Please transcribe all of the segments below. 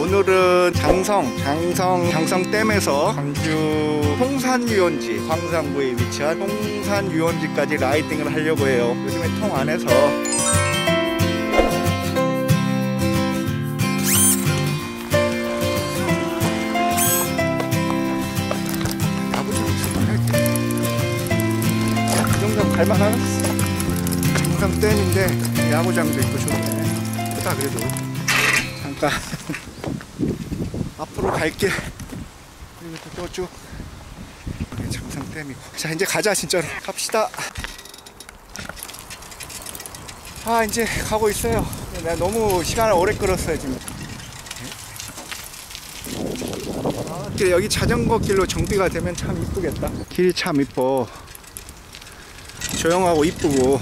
오늘은 장성댐에서 광주 홍산유원지, 광산구에 위치한 홍산유원지까지 라이딩을 하려고 해요. 요즘에 통 안에서 이 정도면 갈만한 장성댐인데 야구장도 있고 좋네. 크다. 그래도 잠깐 앞으로 갈길 그리고 또 쭉 장성댐이고. 자, 이제 가자. 진짜로 갑시다. 아, 이제 가고 있어요. 내가 너무 시간을 오래 끌었어요 지금. 여기 자전거 길로 정비가 되면 참 이쁘겠다. 길이 참 이뻐. 조용하고 이쁘고.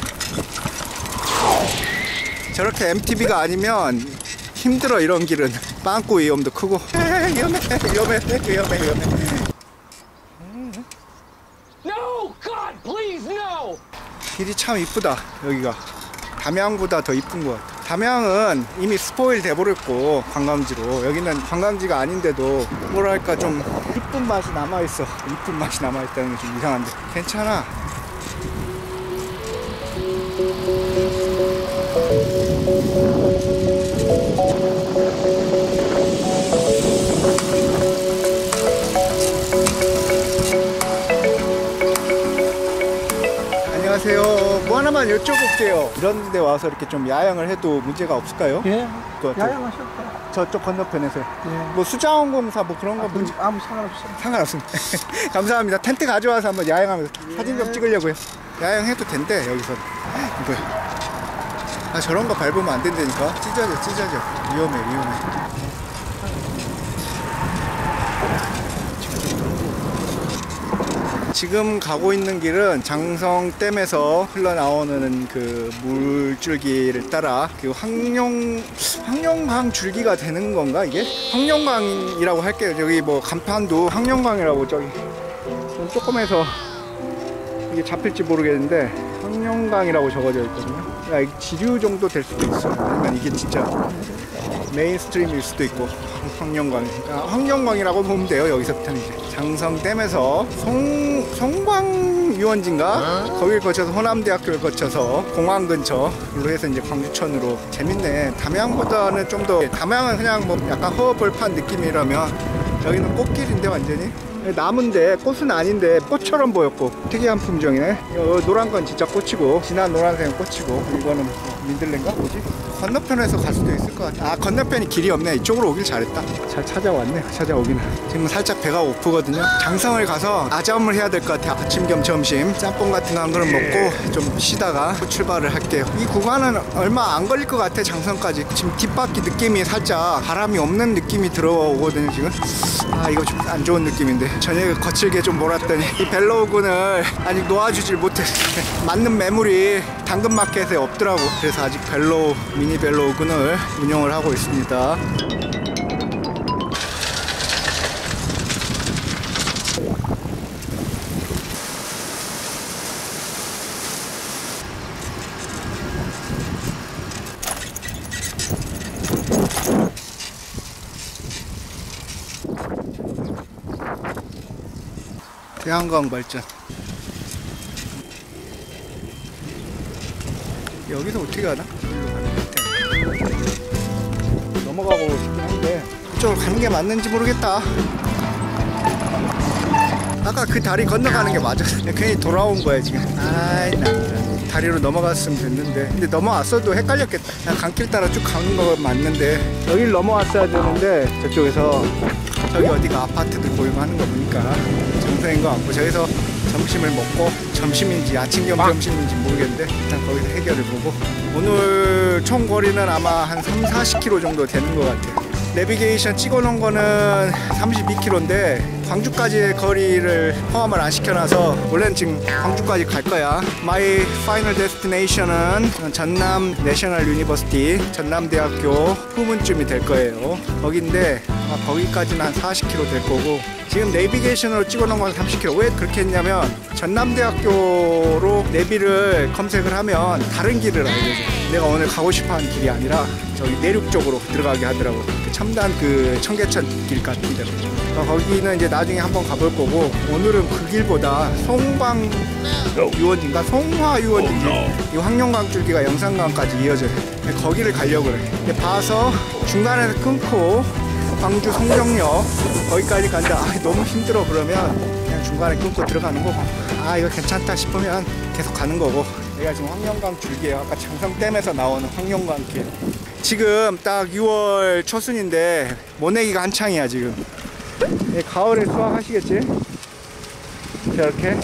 저렇게 MTB가 아니면 힘들어. 이런 길은 빵꾸 위험도 크고. 위험해. No, God, please, no. 길이 참 이쁘다. 여기가 담양보다 더 이쁜 것 같아. 담양은 이미 스포일 돼버렸고 관광지로. 여기는 관광지가 아닌데도 뭐랄까 좀 이쁜 맛이 남아있어. 이쁜 맛이 남아있다는 게 좀 이상한데 괜찮아. 안녕하세요. 뭐 하나만 여쭤볼게요. 이런 데 와서 이렇게 좀 야영을 해도 문제가 없을까요? 예, 야영하셔도 돼요. 저쪽 건너편에서. 예. 뭐 수자원공사 뭐 그런 거 문제 아무 상관없어요. 상관없습니다. 감사합니다. 텐트 가져와서 한번 야영하면서 사진 좀 찍으려고요. 야영해도 된대 여기서. 이거. 아, 저런 거 밟으면 안 된다니까. 찢어져. 위험해. 지금 가고 있는 길은 장성댐에서 흘러나오는 그 물줄기를 따라 그 황룡강 줄기가 되는 건가 이게? 황룡강이라고 할게요. 여기 뭐 간판도 황룡강이라고 저기 조금해서 이게 잡힐지 모르겠는데 황룡강이라고 적어져 있거든요. 그러니까 지류 정도 될 수도 있어. 아니면 이게 진짜 메인스트림일 수도 있고. 황룡강이라고 보면 돼요. 여기서부터는 이제 장성댐에서 송광유원지인가? 거길 거쳐서 호남대학교를 거쳐서 공항 근처로 해서 이제 광주천으로. 재밌네. 담양보다는 좀 더, 담양은 그냥 뭐 약간 허벌판 느낌이라면 여기는 꽃길인데 완전히 나무인데 꽃은 아닌데 꽃처럼 보였고 특이한 품종이네. 노란 건 진짜 꽃이고 진한 노란색은 꽃이고 이거는 민들레인가? 뭐지? 건너편에서 갈 수도 있을 것 같아. 아, 건너편이 길이 없네. 이쪽으로 오길 잘했다. 잘 찾아왔네. 찾아오기는. 지금 살짝 배가 고프거든요. 장성을 가서 아점을 해야 될 것 같아. 아침 겸 점심 짬뽕 같은 거 한 그릇 먹고 좀 쉬다가 출발을 할게요. 이 구간은 얼마 안 걸릴 것 같아. 장성까지. 지금 뒷바퀴 느낌이 살짝 바람이 없는 느낌이 들어오거든요 지금. 아, 이거 좀 안 좋은 느낌인데 저녁에 거칠게 좀 몰았더니 이 벨로우군을 아직 놓아주질 못했어. 맞는 매물이 당근마켓에 없더라고. 그래서 아직 미니 벨로우군을 운영을 하고 있습니다. 태양광 발전. 여기서 어떻게 가나? 넘어가고 싶긴 한데 그쪽으로 가는 게 맞는지 모르겠다. 아까 그 다리 건너가는 게 맞았어. 괜히 돌아온 거야 지금. 아이, 나 다리로 넘어갔으면 됐는데. 근데 넘어왔어도 헷갈렸겠다. 그냥 강길 따라 쭉 가는 거 맞는데 여길 넘어왔어야 되는데 저쪽에서 저기 어디가 아파트들 보이고 하는 거 보니까 정상인 거 같고 저기서 점심을 먹고, 점심인지 아침 겸 점심인지 모르겠는데 일단 거기서 해결을 보고. 오늘 총 거리는 아마 한 30-40km 정도 되는 것 같아요. 내비게이션 찍어놓은 거는 32km인데 광주까지의 거리를 포함을 안 시켜놔서 원래는 지금 광주까지 갈 거야. My final destination은 전남 내셔널 유니버시티, 전남대학교 후문쯤이 될 거예요. 거긴데 거기까지는 한 40km 될 거고 지금 내비게이션으로 찍어놓은 건 30km. 왜 그렇게 했냐면 전남대학교로 내비를 검색을 하면 다른 길을 알려줘. 내가 오늘 가고 싶어하는 길이 아니라 저기 내륙 쪽으로 들어가게 하더라고. 그 첨단 그 청계천 길 같은 데로. 거기는 이제 나중에 한번 가볼 거고, 오늘은 그 길보다 송광 유원지인가 송화 유원지, 이 황룡강 줄기가 영산강까지 이어져요. 거기를 가려고 그래. 봐서 중간에서 끊고 광주 송정역 거기까지 간다. 너무 힘들어 그러면 그냥 중간에 끊고 들어가는 거고, 이거 괜찮다 싶으면 계속 가는 거고. 내가 지금 황룡강 줄기에 아까 장성댐에서 나오는 황룡강 길. 지금 딱 6월 초순인데 모내기가 한창이야 지금. 가을에 수확하시겠지? 저렇게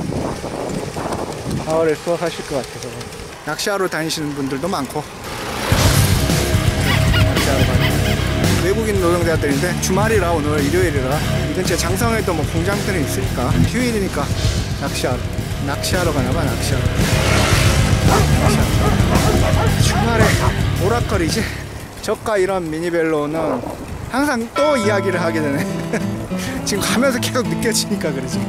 가을에 수확하실 것 같아서 낚시하러 다니시는 분들도 많고, 낚시하러 다니고 외국인 노동자들인데 주말이라 오늘 일요일이라 이 근처에 장성에도 뭐 공장들이 있으니까 휴일이니까 낚시하러 가나봐. 낚시하러 주말에 오락거리지. 저가 이런 미니벨로는 항상 또 이야기를 하게 되네. 지금 가면서 계속 느껴지니까 그러지.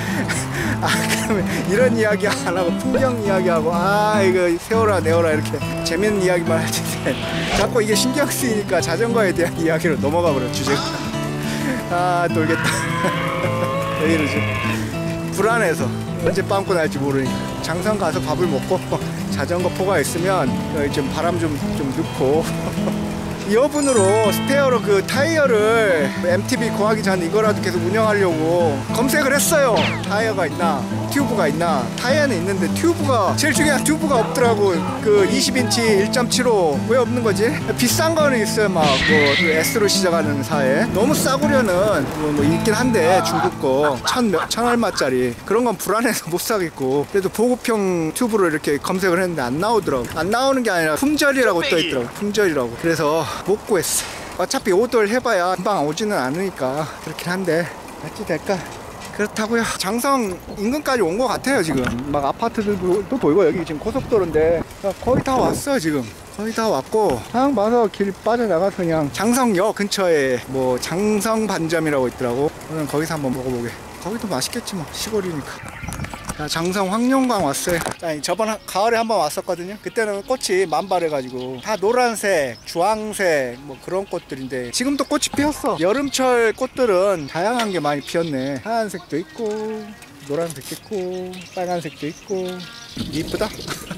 그러면 이런 이야기 안 하고 풍경 이야기하고 이거 세워라 내워라 이렇게 재밌는 이야기만 할 텐데 자꾸 이게 신경 쓰이니까 자전거에 대한 이야기로 넘어가 버려 주제가. 놀겠다. 왜 이러지? 불안해서 언제 빵꾸 날지 모르니까 장성 가서 밥을 먹고 자전거 포가 있으면 좀 바람 좀 넣고 이어분으로 스페어로 그 타이어를 MTB 구하기 전에 이거라도 계속 운영하려고 검색을 했어요. 타이어가 있나 튜브가 있나. 타이어는 있는데 튜브가 제일 중요한 튜브가 없더라고. 그 20인치 1.75 왜 없는 거지? 비싼 거는 있어요. 막 뭐 S로 시작하는 사에 너무 싸구려는 뭐 있긴 한데 중국 거 천 얼마짜리 그런 건 불안해서 못 사겠고, 그래도 보급형 튜브로 이렇게 검색을 했는데 안 나오더라고. 안 나오는 게 아니라 품절이라고 떠 있더라고. 품절이라고. 그래서 못 구했어. 어차피 오더를 해봐야 금방 오지는 않으니까 그렇긴 한데 어찌 될까. 그렇다고요. 장성 인근까지 온 것 같아요. 지금 막 아파트들도 보이고, 여기 지금 고속도로인데 거의 다 왔어요. 지금 거의 다 왔고, 그냥 봐서 길 빠져나가서 그냥 장성역 근처에 뭐 장성 반점이라고 있더라고. 오늘 거기서 한번 먹어보게. 거기도 맛있겠지 뭐, 시골이니까. 장성 황룡강 왔어요. 저번 가을에 한번 왔었거든요. 그때는 꽃이 만발해가지고 다 노란색, 주황색 뭐 그런 꽃들인데 지금도 꽃이 피었어. 여름철 꽃들은 다양한 게 많이 피었네. 하얀색도 있고 노란색도 있고 빨간색도 있고. 이쁘다.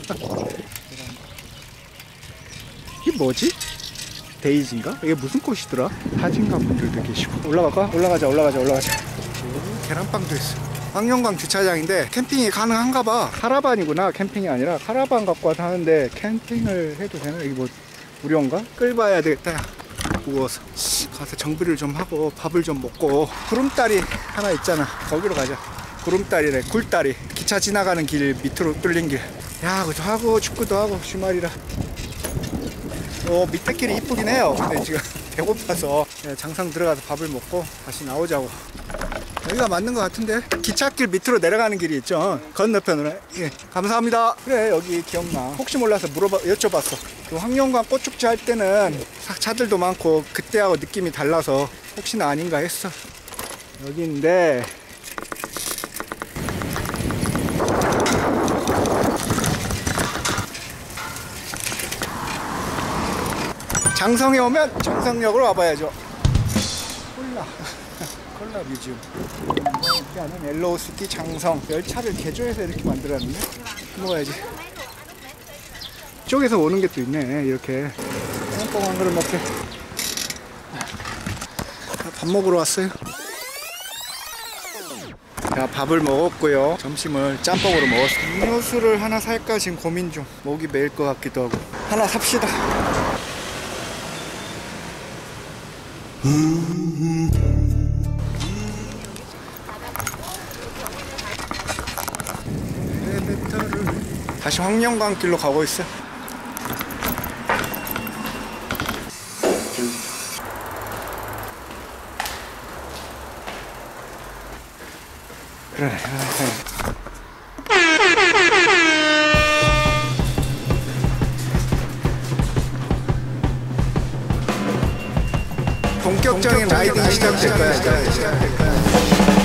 이게 뭐지? 데이지인가? 이게 무슨 꽃이더라? 사진가 분들도 계시고. 올라갈까? 올라가자. 계란빵도 있어. 황룡강 주차장인데 캠핑이 가능한가 봐. 카라반이구나. 캠핑이 아니라 카라반 갖고 와서 하는데 캠핑을 해도 되나? 이게 뭐 무료인가? 끌봐야 되겠다. 무거워서 가서 정비를 좀 하고 밥을 좀 먹고. 구름다리 하나 있잖아. 거기로 가자. 구름다리래. 굴다리. 기차 지나가는 길 밑으로 뚫린 길. 야구도 하고 축구도 하고 주말이라. 밑에 길이 이쁘긴 해요. 근데 지금 배고파서 장성 들어가서 밥을 먹고 다시 나오자고. 여기가 맞는 것 같은데. 기찻길 밑으로 내려가는 길이 있죠. 건너편으로. 예, 감사합니다. 그래, 여기 기억나. 혹시 몰라서 여쭤봤어. 그 황룡강 꽃축제 할 때는 차들도 많고 그때하고 느낌이 달라서 혹시나 아닌가 했어. 여기인데 장성에 오면 장성역으로 와봐야죠. 콜라 뮤지엄. 여기는 옐로우시티 장성. 열차를 개조해서 이렇게 만들었는데 먹어야지. 이쪽에서 오는 게 또 있네. 이렇게 짬뽕 한 그릇 먹게. 밥 먹으러 왔어요. 자, 밥을 먹었고요. 점심을 짬뽕으로 먹었어요. 음료수를 하나 살까 지금 고민 중. 목이 메일 것 같기도 하고. 하나 삽시다. 다시 황룡강 길로 가고 있어. 그래. 본격적인 라이딩이 시작될 거야.